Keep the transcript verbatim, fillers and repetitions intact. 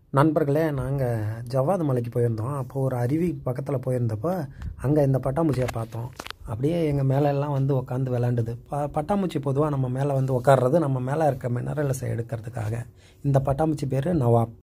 நண்பர்களே, நாங்கள் ஜவ்வாது மலைக்கு போயிருந்தோம். அப்போது ஒரு அருவி பக்கத்தில் போயிருந்தப்போ அங்கே இந்த பட்டாம்பூச்சியை பார்த்தோம். அப்படியே எங்கள் மேலே எல்லாம் வந்து உட்காந்து விளாண்டுது. ப பட்டாம்பூச்சி பொதுவாக நம்ம மேலே வந்து உட்கார்றது நம்ம மேலே இருக்க மினரல்ஸை எடுக்கிறதுக்காக. இந்த பட்டாம்பூச்சி பேர் நவாப்.